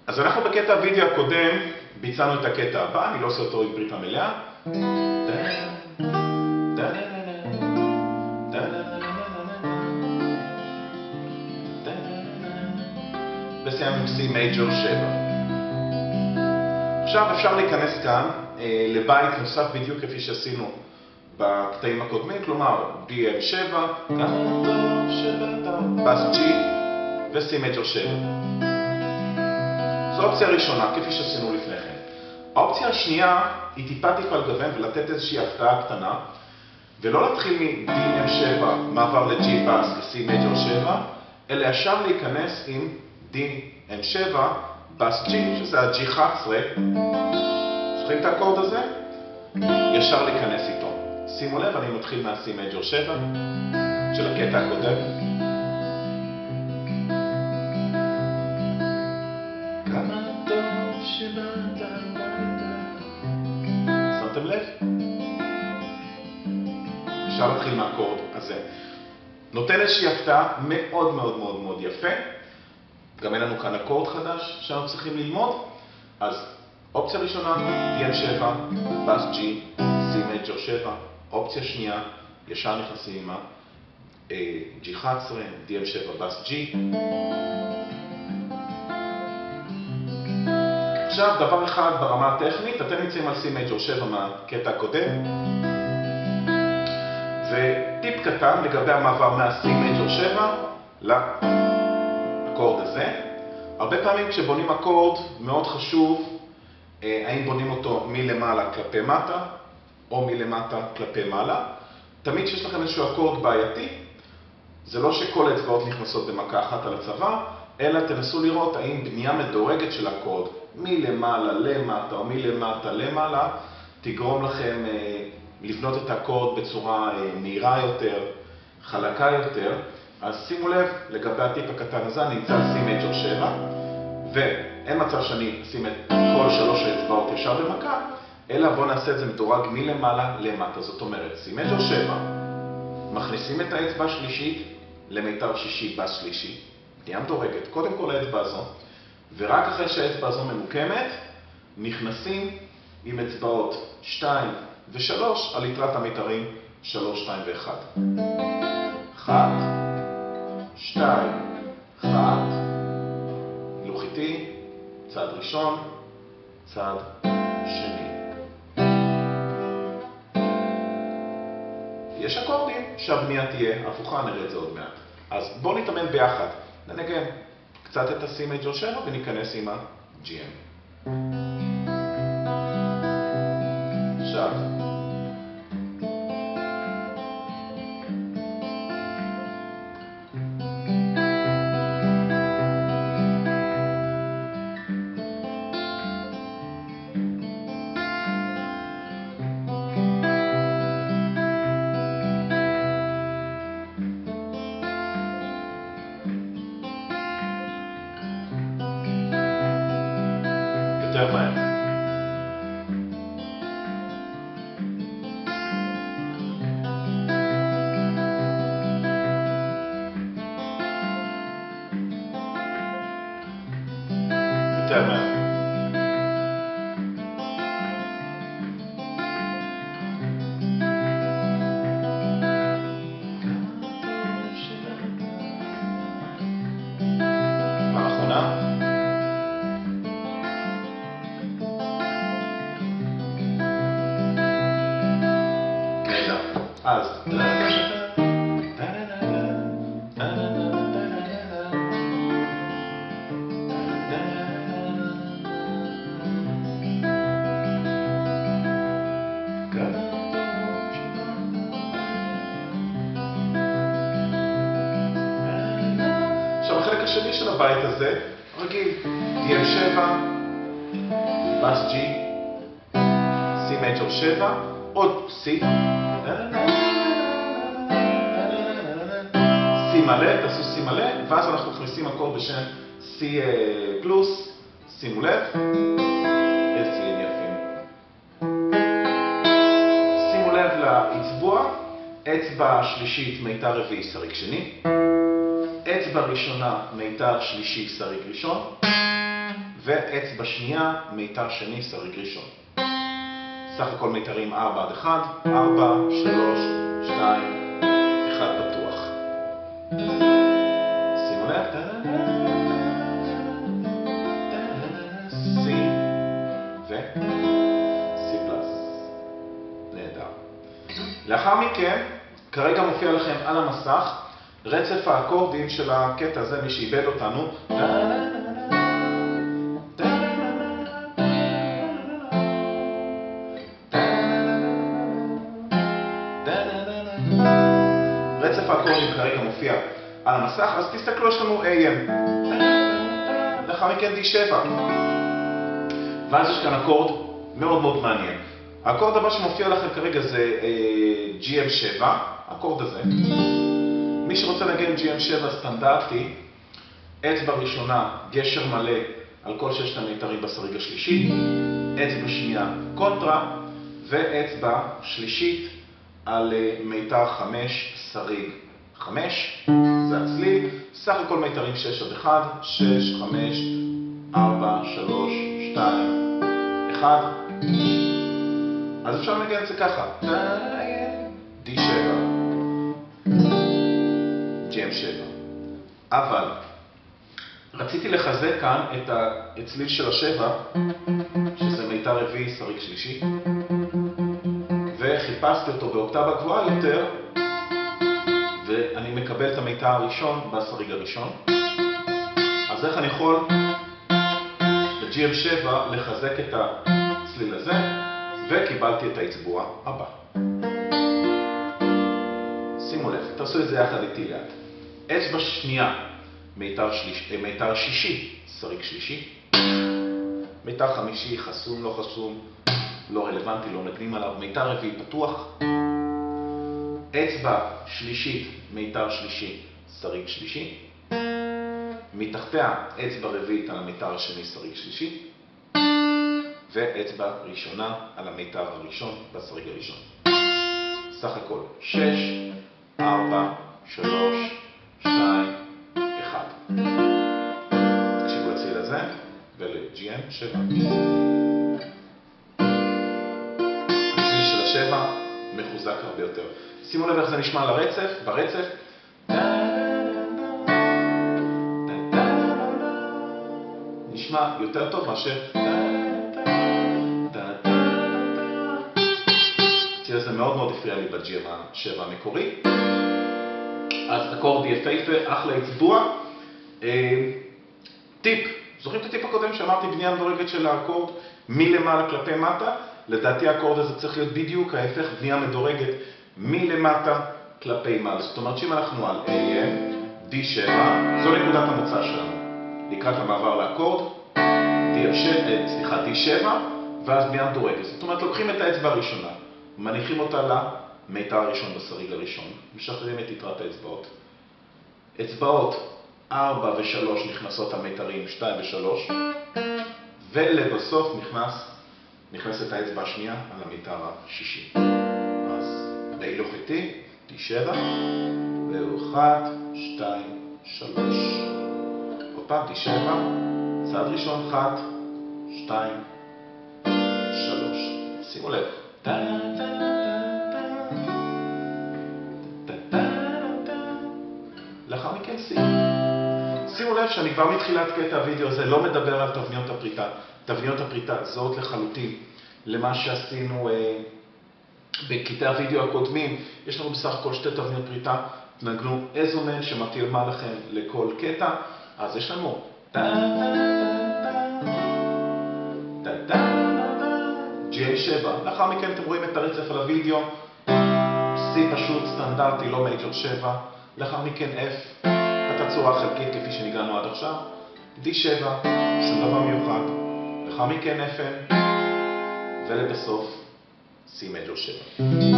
אז אנחנו בקטע הוידאו הקודם ביצענו את הקטע הבא, אני לא עושה אותו עם ברית המלאה. וסיימנו עם C מייג'ור 7. עכשיו אפשר להיכנס כאן לבית נוסף בדיוק כפי שעשינו בקטעים הקודמים, כלומר DM7, בס G ו-C מייג'ור 7. זו האופציה הראשונה, כפי שעשינו לפני כן. האופציה השנייה היא טיפה לגוון ולתת איזושהי הפתעה קטנה, ולא להתחיל מ-DM7 מעבר ל-G בס ו-C מייג'ור 7, אלא ישר להיכנס עם DM7 בס G, שזה ה-G11. זוכרים את האקורד הזה? ישר להיכנס איתו. שימו לב, אני מתחיל מה-C מייג'ור 7 של הקטע הקודם. כמה טוב שבאת הביתה. שמתם לב? אפשר להתחיל מהאקורד הזה. נותן איזושהי הפתעה מאוד מאוד מאוד מאוד יפה. גם אין לנו כאן אקורד חדש שאנחנו צריכים ללמוד. אז אופציה ראשונה, DM7, בס G, C מייג'ור 7. אופציה שנייה, ישר נכנסים עם ה-G11, DM7, בס G. עכשיו, דבר אחד ברמה הטכנית, אתם נמצאים על C מייג'ור 7 מהקטע הקודם. וטיפ קטן לגבי המעבר מה-C מייג'ור 7 לאקורד הזה. הרבה פעמים כשבונים אקורד מאוד חשוב האם בונים אותו מלמעלה כלפי מטה או מלמטה כלפי מעלה. תמיד שיש לכם איזשהו אקורד בעייתי, זה לא שכל האצבעות נכנסות במכה אחת על הצוואר, אלא תנסו לראות האם בנייה מדורגת של אקורד מלמעלה למטה או מלמטה למעלה תגרום לכם לבנות את האקורד בצורה מהירה יותר, חלקה יותר. אז שימו לב, לגבי הטיפ הקטן הזה, אני נמצא על C מייג'ור 7, ואין מצב שאני אשים את כל שלוש האצבעות ישר במכה, אלא בואו נעשה את זה מדורג מלמעלה למטה. זאת אומרת, C מייג'ור 7, מכניסים את האצבע השלישית למיתר שישי בס שלישי, בנייה מדורגת, קודם כל האצבע הזו, ורק אחרי שהאצבע הזו ממוקמת, נכנסים עם אצבעות 2 ו-3 על יתרת המיתרים 3, 2 ו-1. 1, 2, 1, הילוך איטי, צעד ראשון, צעד שני. יש אקורדים שהבנייה תהיה הפוכה, נראה את זה עוד מעט. אז בואו נתאמן ביחד, ננגן קצת את ה-C מייג'ור 7 וניכנס עם ה-GM. עכשיו יותר מהר. יותר מהר. פעם אחרונה. אז עכשיו החלק השני של הבית הזה, רגיל, DM7, בס G, C מייג'ור 7, עוד C, C מלא, תעשו C מלא, ואז אנחנו מכניסים אקורד בשם C פלוס, שימו לב, איזה צילים יפים. שימו לב לאצבוע, אצבע שלישית מיתר רביעי שריג שני, אצבע ראשונה מיתר שלישי שריג ראשון, ואצבע שנייה, מיתר שני, סריג ראשון. סך הכל מיתרים 4 עד 1, 4, 3, 2, 1 פתוח. שימו לב, C ו-C פלוס. נהדר. לאחר מכן, כרגע מופיע לכם על המסך רצף האקורדים של הקטע הזה, מי שאיבד אותנו. רצף האקורדים כרגע מופיע על המסך, אז תסתכלו, יש לנו AM. לאחר מכן D7. ואז יש כאן אקורד מאוד מאוד מעניין. האקורד הבא שמופיע לכם כרגע זה GM7, האקורד הזה. מי שרוצה לנגן GM7 סטנדרטי, אצבע ראשונה גשר מלא על כל 6 המיתרים בסריג השלישי, אצבע שנייה קונטרה, ואצבע שלישית על מיתר 5 סריג 5, זה הצליל. סך הכל מיתרים 6 עד 1, 6, 5, 4, 3, 2, 1. אז אפשר לנגן את זה ככה, D7, GM7. אבל רציתי לחזק כאן את הצליל של השבע, שזה מיתר רביעי סריג שלישי, וחיפשתי אותו באוקטבה גבוהה יותר, ואני מקבל את המיתר הראשון בסריג הראשון. אז איך אני יכול ב-GM7 לחזק את הצליל הזה, וקיבלתי את האצבוע הבא. שימו לב, תעשו את זה יחד איתי לאט. אצבע שנייה, מיתר שישי, סריג שלישי. מיתר חמישי, חסום, לא חסום, לא רלוונטי, לא נגנים עליו. מיתר רביעי פתוח. אצבע שלישית, מיתר שלישי, סריג שלישי. מתחתיה אצבע רביעית על המיתר השני, סריג שלישי. ואצבע ראשונה על המיתר הראשון בסריג הראשון. סך הכל 6, 4, 3, 2, 1. תקשיבו לצליל הזה ול-GM7. הצליל של השבע מחוזק הרבה יותר. שימו לב איך זה נשמע לרצף, ברצף. נשמע יותר טוב מאשר זה מאוד מאוד הפריע לי ב-GM7 המקורי. אז אקורד יפהפה, אחלה אצבוע. טיפ, זוכרים את הטיפ הקודם שאמרתי בנייה מדורגת של האקורד מלמעלה כלפי מטה? לדעתי האקורד הזה צריך להיות בדיוק ההפך, בנייה מדורגת מלמטה כלפי מעלה. זאת אומרת שאם אנחנו על AM, D7, זו נקודת המוצא שלנו. לקראת המעבר לאקורד, D7, ואז בנייה מדורגת. זאת אומרת, לוקחים את האצבע הראשונה, מניחים אותה למיתר הראשון בסריג הראשון, משחררים את יתרת האצבעות. אצבעות 4 ו-3 נכנסות המיתרים 2 ו-3, ולבסוף נכנסת האצבע השנייה על המיתר השישי. אז בהילוך איתי, D7, והוא 1, 2, 3. עוד פעם D7, צעד ראשון 1, 2, 3. שימו לב. לאחר מכן C. שימו לב שאני כבר מתחילת קטע הוידאו הזה לא מדבר על תבניות הפריטה. תבניות הפריטה זהות לחלוטין למה שעשינו בקטעי הוידאו הקודמים. יש לנו בסך הכל 2 תבניות פריטה. תנגנו איזו מהן שמתאימה לכם לכל קטע. אז יש לנו GM7. לאחר מכן אתם רואים את הרצף על הוידאו. C פשוט סטנדרטי, לא מייג'ור 7. לאחר מכן F, התצורה חלקית כפי שניגענו עד עכשיו. D7, שום דבר מיוחד. לאחר מכן FM, ולבסוף C מייג'ור 7.